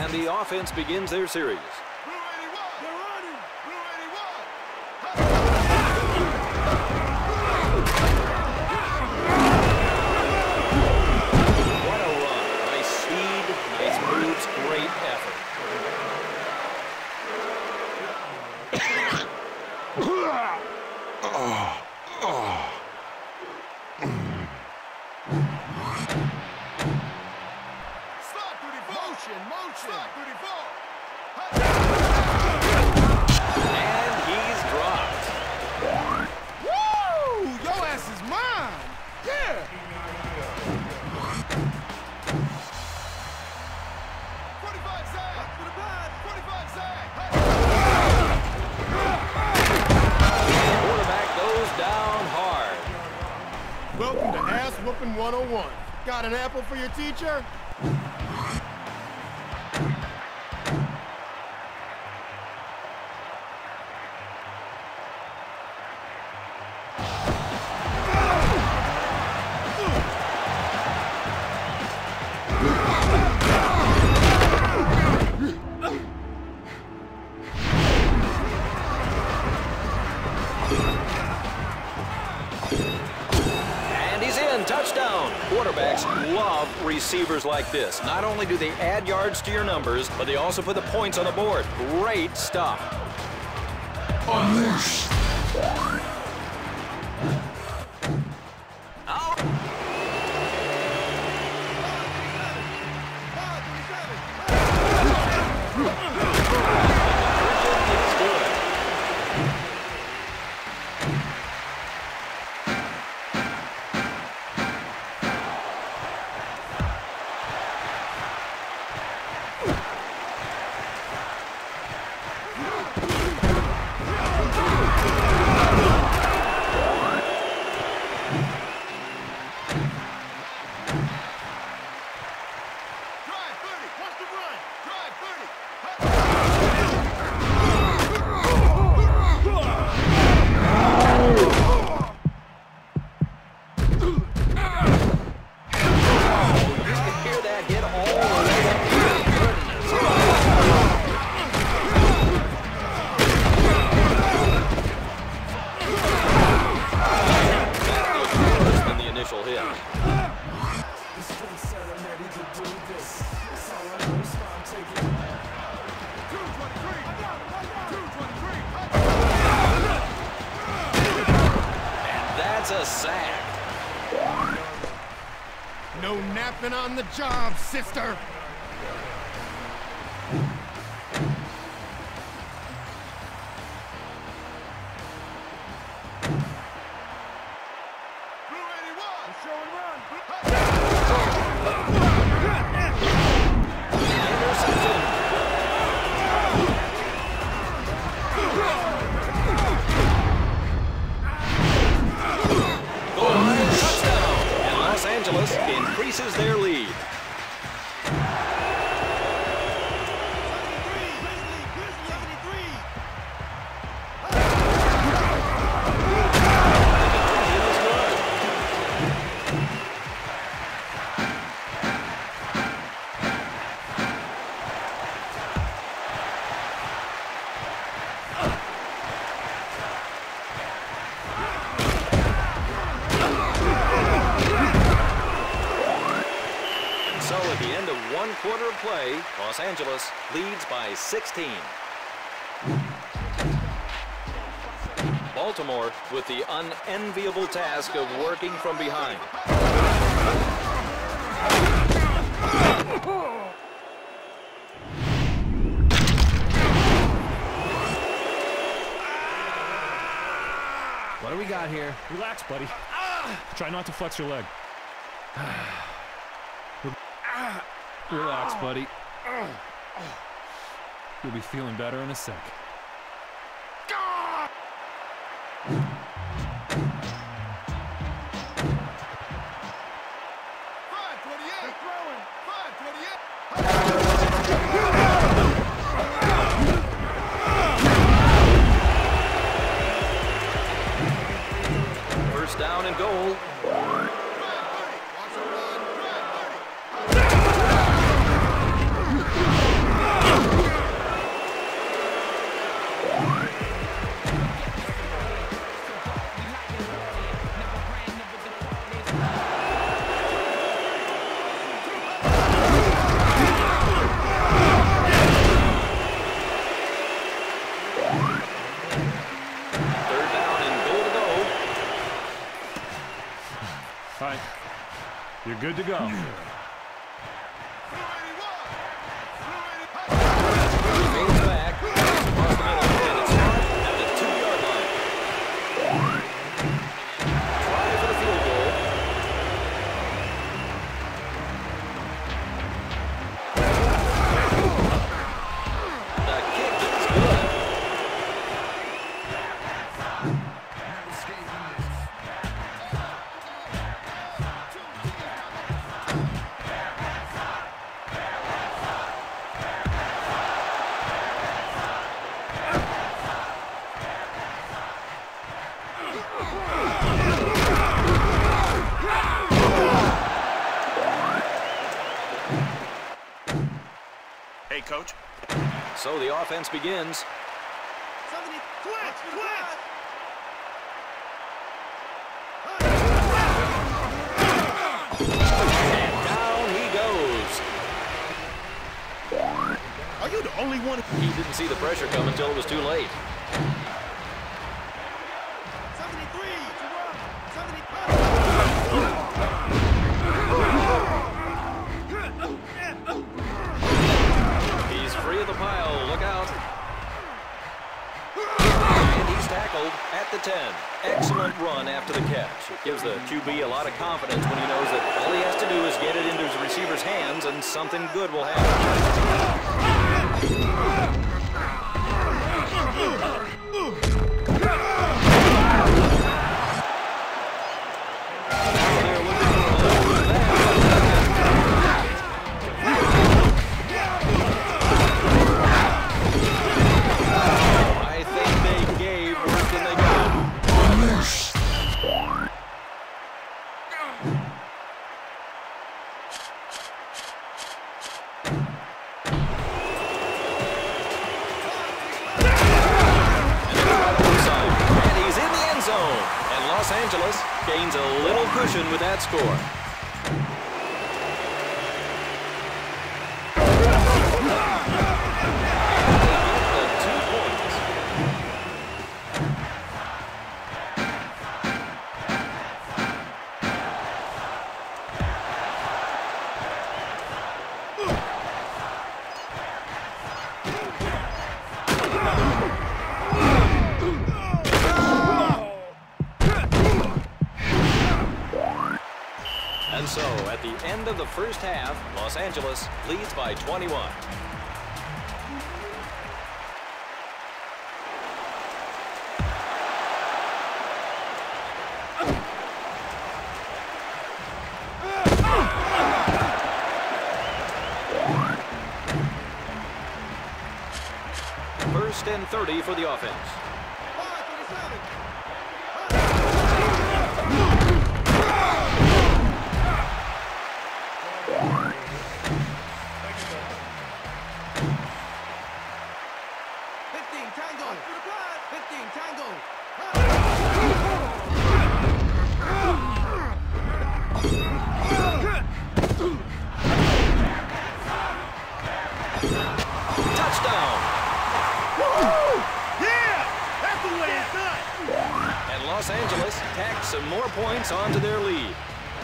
And the offense begins their series. What a run. Nice speed, nice moves, great effort. And he's dropped. Woo! Your ass is mine. Yeah. 45 side. 45 side. Quarterback goes down hard. Welcome to Ass Whooping 101. Got an apple for your teacher? Touchdown! Quarterbacks love receivers like this. Not only do they add yards to your numbers, but they also put the points on the board. Great stuff. Unleashed. No napping on the job, sister. Increases their lead. So at the end of one quarter of play, Los Angeles leads by 16. Baltimore with the unenviable task of working from behind. What do we got here? Relax, buddy. Try not to flex your leg. Relax, buddy. You'll be feeling better in a sec. First down and goal. good to go. Hey, Coach. So the offense begins. Somebody, twitch! And down he goes. Are you the only one? He didn't see the pressure come until it was too late. 73 to run. 75. He's free of the pile. Look out. And he's tackled at the 10. Excellent run after the catch. It gives the QB a lot of confidence when he knows that all he has to do is get it into his receiver's hands and something good will happen. Los Angeles gains a little cushion with that score. And so, at the end of the first half, Los Angeles leads by 21. First and 30 for the offense. Los Angeles tacked some more points onto their lead.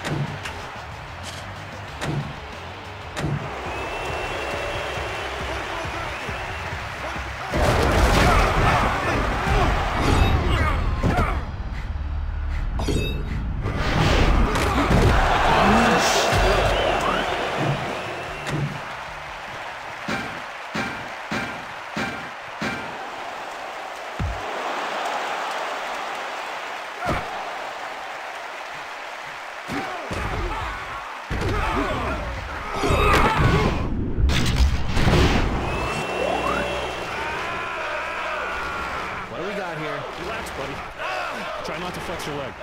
Try not to flex your leg.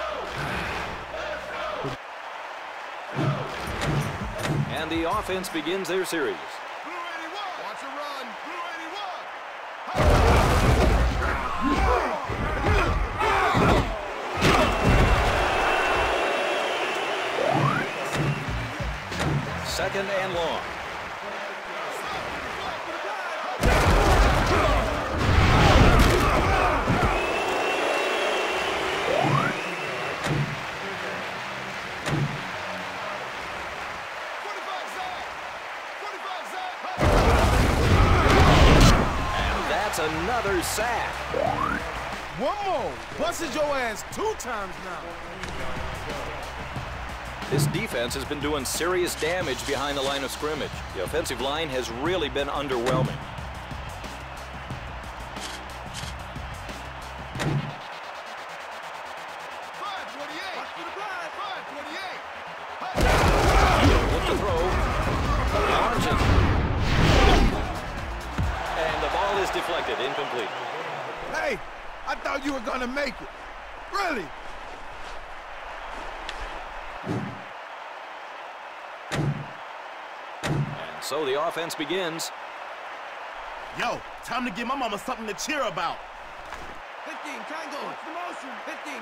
And the offense begins their series. Blue 81. Watch it run. Blue 81. Second and long. That's another sack. One more. Busted your ass 2 times now. This defense has been doing serious damage behind the line of scrimmage. The offensive line has really been underwhelming. With the throw. Launches. And the ball is deflected, incomplete. Hey, I thought you were gonna make it. Really? And so the offense begins. Yo, time to give my mama something to cheer about. 15, tango. What's the motion? 15,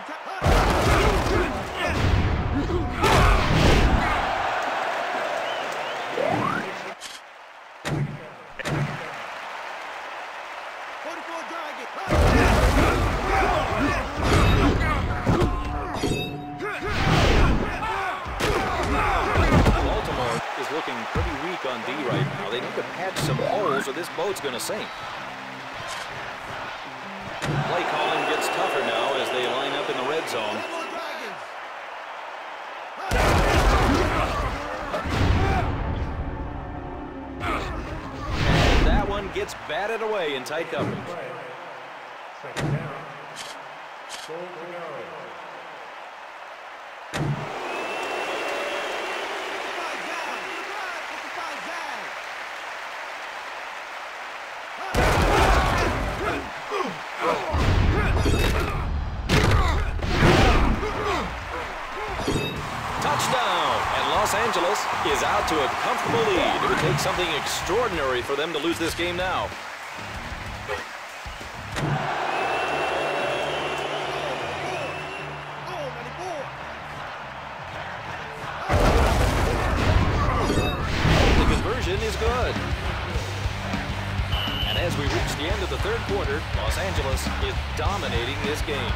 Baltimore is looking pretty weak on D right now. They need to patch some holes or this boat's going to sink. Play calling gets tougher now as they line up in the red zone. And that one gets batted away in tight coverage. Second down. Goal to go. Touchdown! And Los Angeles is out to a comfortable lead. It would take something extraordinary for them to lose this game now. The conversion is good. And as we reach the end of the third quarter, Los Angeles is dominating this game.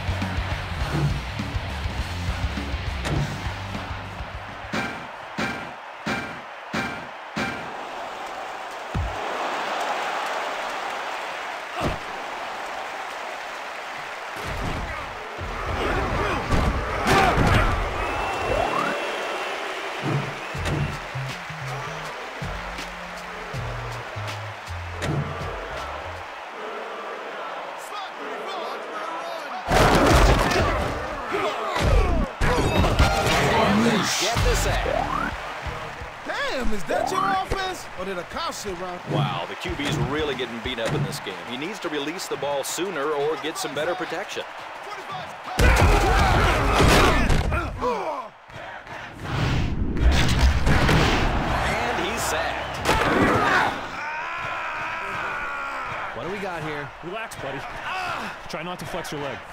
Get the sack. Damn, is that your offense? Or did a cow shit around? Wow, the QB's really getting beat up in this game. He needs to release the ball sooner or get some better protection. And he's sacked. What do we got here? Relax, buddy. Try not to flex your leg.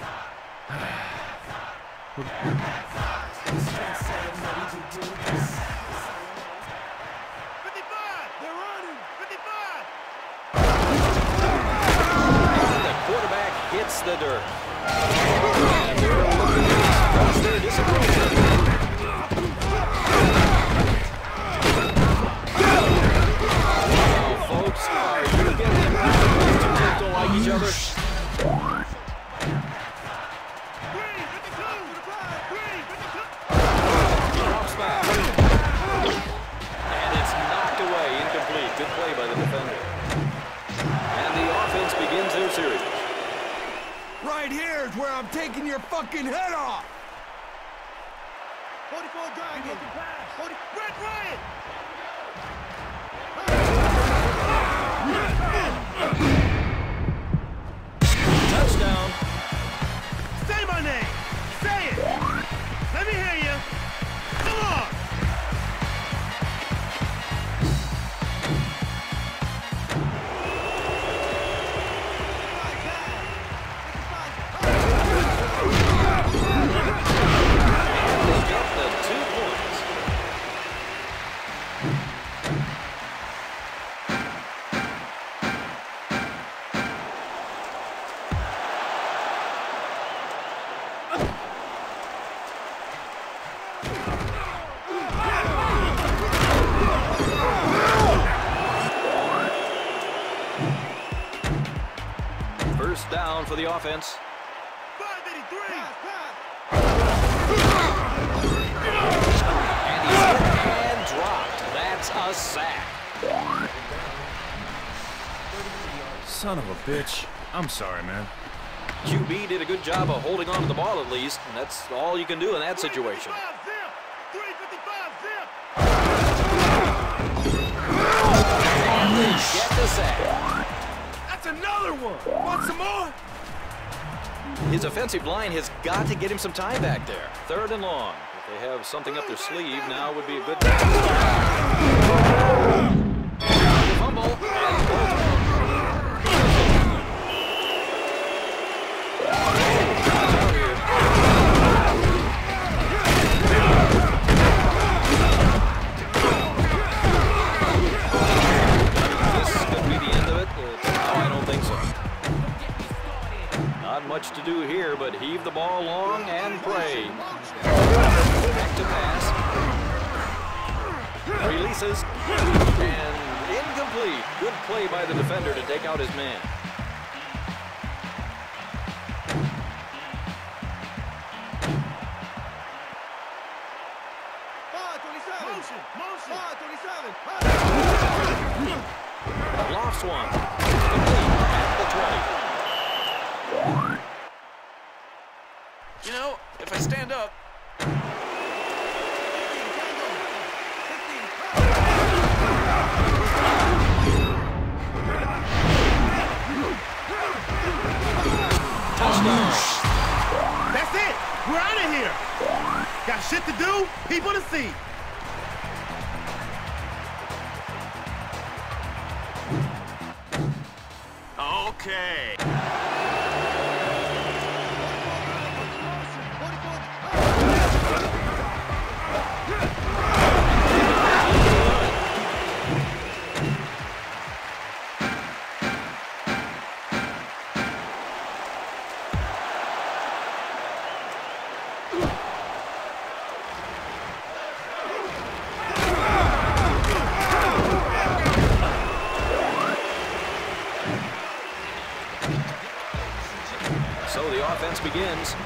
Quarterback hits the dirt. And they're looking to express their disappointment. Now, folks, are you getting the players to like each other? Drops back. And it's knocked away, incomplete. Good play by the defender. And the offense begins their series. Right here is where I'm taking your fucking head off. 44 Dragon. 40 Red Riot. Touchdown. Say my name. Say it. Let me hear you. Come on. They get the 2 points. down for the offense. 583. And he's hit and dropped. That's a sack. Son of a bitch. I'm sorry, man. QB did a good job of holding on to the ball at least, and that's all you can do in that situation. 355 zip. And they get the sack. That's another one. Want some more? His offensive line has got to get him some time back there. 3rd and long. If they have something up their sleeve, now would be a good time to start. Fumble and Baltimore. Not much to do here, but heave the ball long and pray. Back to pass. Releases. And incomplete. Good play by the defender to take out his man. Lofts one. Complete at the 20. You know, if I stand up. Touchdown. That's it. We're out of here. Got shit to do, people to see. Okay. So the offense begins.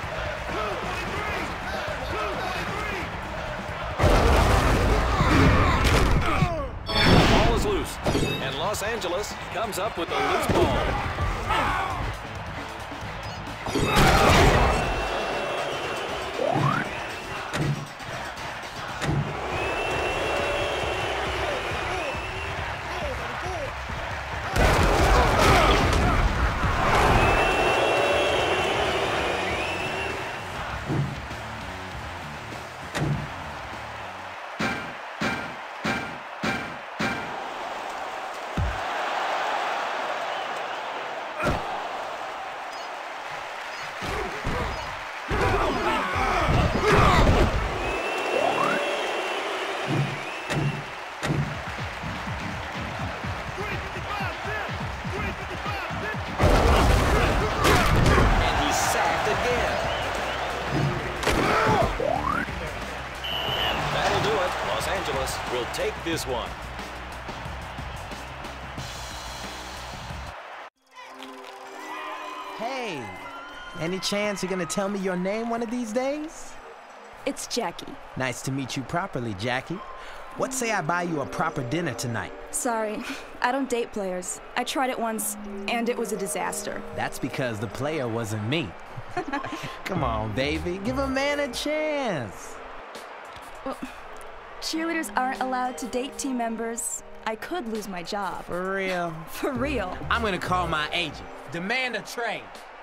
The ball is loose, and Los Angeles comes up with a loose ball. Will take this one. Hey, any chance you're gonna tell me your name one of these days? It's Jackie. Nice to meet you properly, Jackie. What say I buy you a proper dinner tonight? Sorry, I don't date players. I tried it once, and it was a disaster. That's because the player wasn't me. Come on, baby, give a man a chance. Well, cheerleaders aren't allowed to date team members. I could lose my job. For real? For real. I'm gonna call my agent. Demand a trade.